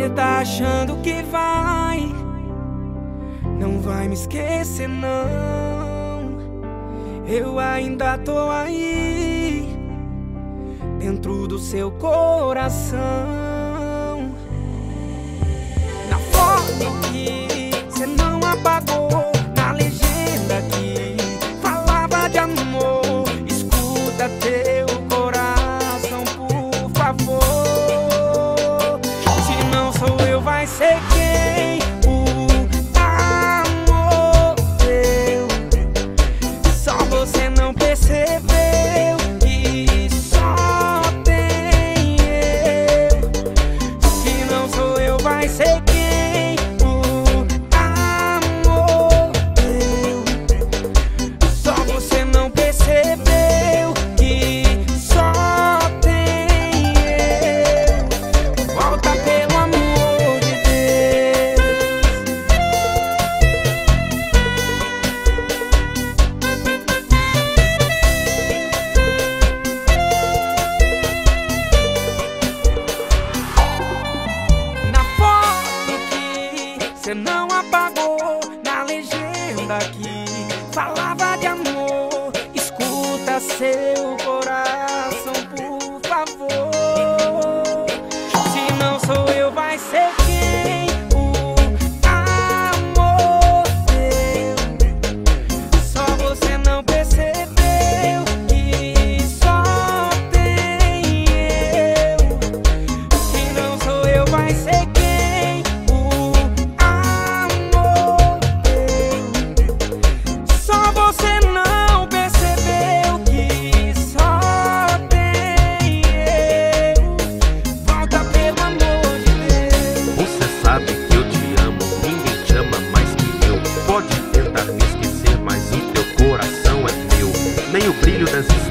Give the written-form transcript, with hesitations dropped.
Cê tá achando que não vai me esquecer não. Eu ainda tô aí, dentro do seu coração. Na foto que cê não apagou, na legenda que falava de amor, escuta teu coração, por favor. Se não sou eu, vai ser quem? O amor teu. Só você não percebeu que só tem eu. Se não sou eu, vai ser quem? O amor teu. Só você não percebeu que só tem eu. Volta, pelo amor de Deus. Na foto que cê não apagou, na legenda que falava de amor, escuta seu coração, por favor. Se não sou eu, vai ser quem? O amor teu. Só você não percebeu que só tem eu. Se não sou eu, vai ser quem? O amor teu. Só você não percebeu que só tem eu. Volta, pelo amor de Deus. Você sabe que eu te amo, ninguém te ama mais que eu. Pode tentar me esquecer, mas o teu coração é meu. Nem o brilho das